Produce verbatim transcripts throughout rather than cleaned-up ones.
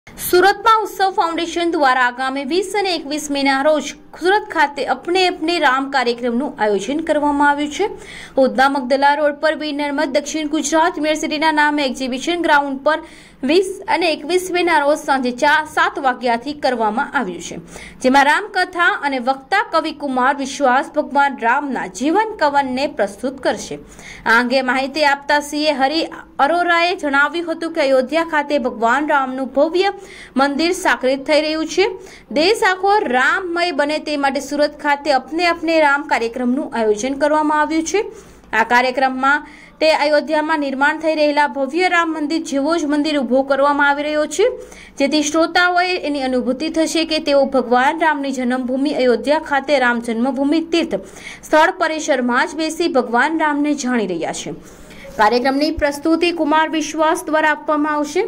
सूरत में उत्सव फाउंडेशन द्वारा आगामी वीस और एकवीस मेना रोज सूरत खाते अपने अपने राम कार्यक्रम आयोजन करवामां आव्युं छे। उधना मगदला रोड पर वीर नर्मद दक्षिण गुजरात यूनिवर्सिटी नामे एक्जिबिशन ग्राउंड पर वीस और एकवीस मेना रोज सांजे चार सात वाग्याथी करवामां आव्युं छे, जेमां रामकथा और वक्ता कवि कुमार विश्वास भगवान रामना जीवन कवन ने प्रस्तुत करशे। आ अंगे माहिती आपता सीए हरि अरोराए जणाव्युं हतुं के अयोध्या खाते भगवान रामनुं भव्य मंदिर साकृत थई रह्युं छे। देश आखो राममय बने ते माटे सूरत खाते अपने अपने राम कार्यक्रमनुं आयोजन करवामां आव्युं छे। आ कार्यक्रममां ते अयोध्यामां निर्माण थई रहेला भव्य राम मंदिर जेवो ज मंदिर उभो करवामां आवी रह्यो छे, जेथी श्रोताओए एनी अनुभूति थशे के तेओ भगवान रामनी जन्मभूमि अयोध्या खाते राम जन्मभूमि तीर्थ स्थळ परिसरमां ज बेसी भगवान रामने जाणी रह्या छे। कार्यक्रमनी प्रस्तुति कुमार विश्वास द्वारा आपवामां आवशे।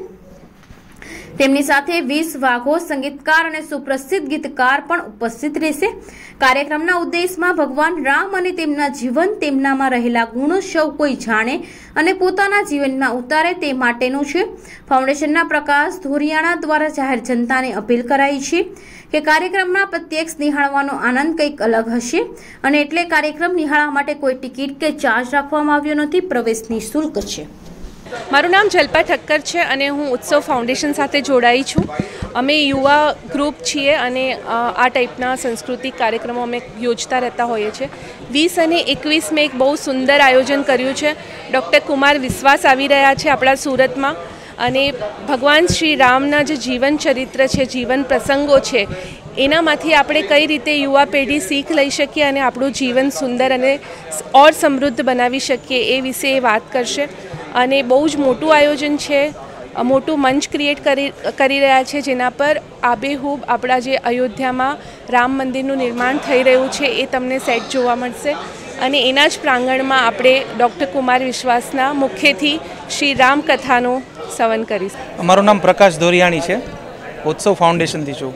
તેમની સાથે વીસ વાઘો સંગીતકાર અને સુપ્રસિદ્ધ ગીતકાર પણ ઉપસ્થિત રહેશે। કાર્યક્રમના ઉદ્દેશમાં ભગવાન રામ અને તેમના જીવન તેમનામાં રહેલા ગુણો સૌ કોઈ જાણે અને પોતાના જીવનમાં ઉતારે તે માટેનું છે। ફાઉન્ડેશનના પ્રકાશ ધોરિયાણા દ્વારા જાહેર જનતાને અપીલ કરાઈ છે કે કાર્યક્રમના પ્રત્યક્ષ નિહાળવાનો આનંદ કંઈક અલગ હશે અને એટલે કાર્યક્રમ નિહાળવા માટે કોઈ ટિકિટ કે ચાર્જ રાખવામાં આવ્યો નથી, પ્રવેશ નિઃશુલ્ક છે। મારું નામ જલ્પા ઠક્કર છે અને હું ઉત્સવ ફાઉન્ડેશન સાથે જોડાઈ છું। અમે યુવા ગ્રુપ છીએ અને આ ટાઈપના સાંસ્કૃતિક કાર્યક્રમો અમે યોજતા રહેતા હોઈએ છીએ। વીસ અને એકવીસ મેં એક બહુ સુંદર આયોજન કર્યું છે। ડૉક્ટર કુમાર વિશ્વાસ આવી રહ્યા છે આપણા સુરતમાં અને ભગવાન શ્રી રામના જે જીવન ચરિત્ર છે, જીવન પ્રસંગો છે, એનામાંથી આપણે કઈ રીતે યુવા પેઢી શીખ લઈ શકીએ અને આપણું જીવન સુંદર અને ઓર સમૃદ્ધ બનાવી શકીએ એ વિશે એ વાત કરશે। અને બહુ જ મોટું આયોજન છે, મોટું મંચ ક્રિએટ કરી કરી રહ્યા છે જેના પર આબેહૂબ આપણા જે અયોધ્યામાં રામ મંદિરનું નિર્માણ થઈ રહ્યું છે એ તમને સેટ જોવા મળશે અને એના જ પ્રાંગણમાં આપણે ડૉક્ટર કુમાર વિશ્વાસના મુખ્યથી શ્રી રામ કથાનું સવન કરીશું। અમારું નામ પ્રકાશ ધોરિયાણી છે, ઉત્સવ ફાઉન્ડેશનથી છું।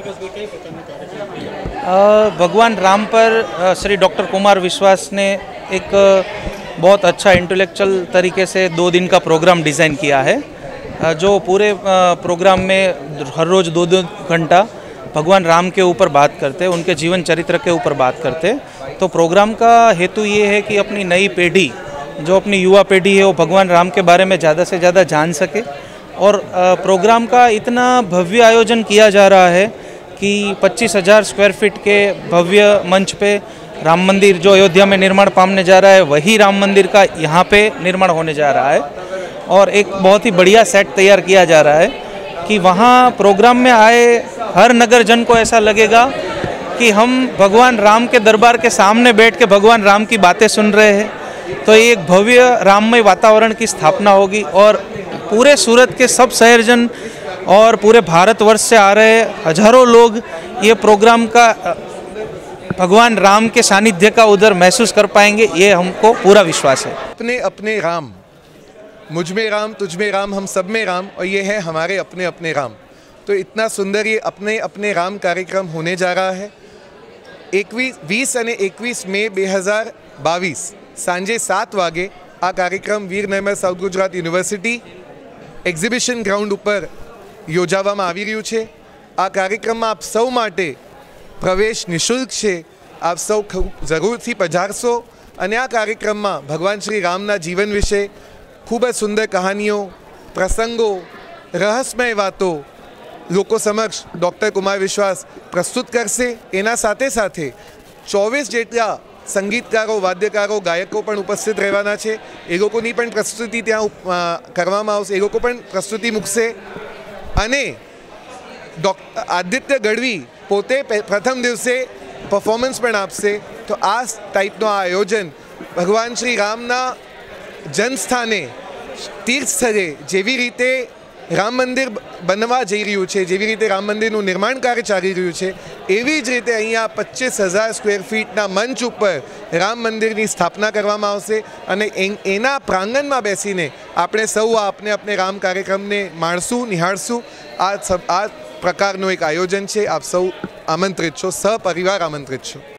भगवान राम पर श्री डॉक्टर कुमार विश्वास ने एक बहुत अच्छा इंटेलेक्चुअल तरीके से दो दिन का प्रोग्राम डिज़ाइन किया है, जो पूरे प्रोग्राम में हर रोज़ दो दो घंटा भगवान राम के ऊपर बात करते, उनके जीवन चरित्र के ऊपर बात करते। तो प्रोग्राम का हेतु ये है कि अपनी नई पीढ़ी, जो अपनी युवा पीढ़ी है, वो भगवान राम के बारे में ज़्यादा से ज़्यादा जान सके। और प्रोग्राम का इतना भव्य आयोजन किया जा रहा है कि पच्चीस हज़ार स्क्वायर फीट के भव्य मंच पे राम मंदिर जो अयोध्या में निर्माण पाने जा रहा है, वही राम मंदिर का यहाँ पे निर्माण होने जा रहा है। और एक बहुत ही बढ़िया सेट तैयार किया जा रहा है कि वहाँ प्रोग्राम में आए हर नगरजन को ऐसा लगेगा कि हम भगवान राम के दरबार के सामने बैठ के भगवान राम की बातें सुन रहे हैं। तो ये एक भव्य राममय वातावरण की स्थापना होगी और पूरे सूरत के सब शहरजन और पूरे भारतवर्ष से आ रहे हजारों लोग ये प्रोग्राम का भगवान राम के सानिध्य का उधर महसूस कर पाएंगे, ये हमको पूरा विश्वास है। अपने अपने राम, मुझ में राम, तुझ में राम, हम सब में राम, और ये है हमारे अपने अपने राम। तो इतना सुंदर ये अपने अपने राम कार्यक्रम होने जा रहा है। एकवीस वीस અને એકવીસ મે બે હજાર બાવીસ સાંજે સાત વાગે આ કાર્યક્રમ Veer Narmad South Gujarat University exhibition ground ઉપર યોજાવામાં આવી રહ્યું છે। આ કાર્યક્રમમાં આપ સૌ માટે પ્રવેશ નિઃશુલ્ક છે, આપ સૌ જરૂરથી પધારશો અને આ કાર્યક્રમમાં ભગવાન શ્રી રામના જીવન વિશે ખૂબ જ સુંદર કહાનીઓ, પ્રસંગો, રહસ્યમય વાતો લોકો સમક્ષ ડૉક્ટર કુમાર વિશ્વાસ પ્રસ્તુત કરશે। એના સાથે સાથે ચોવીસ જેટલા સંગીતકારો, વાદ્યકારો, ગાયકો પણ ઉપસ્થિત રહેવાના છે। એ લોકોની પણ પ્રસ્તુતિ ત્યાં કરવામાં આવશે, એ લોકો પણ પ્રસ્તુતિ મૂકશે અને ડૉક્ટર આદિત્ય ગઢવી પોતે પ્રથમ દિવસે પરફોર્મન્સ પણ આપશે। તો આ ટાઈપનું આ આયોજન ભગવાન શ્રી રામના જન્મસ્થાને તીર્થ સ્થળે જેવી રીતે રામ મંદિર બનવા જઈ રહ્યું છે, જેવી રીતે રામ મંદિરનું નિર્માણ કાર્ય ચાલી રહ્યું છે, એવી જ રીતે અહીંયા પચીસ હજાર સ્ક્વેર ફીટના મંચ ઉપર રામ મંદિરની સ્થાપના કરવામાં આવશે અને એના પ્રાંગણમાં બેસીને આપણે સૌ આપને આપણે રામ કાર્યક્રમને માણશું, નિહાળશું। આ આ પ્રકારનું એક આયોજન છે। આપ સૌ આમંત્રિત છો, સહપરિવાર આમંત્રિત છો।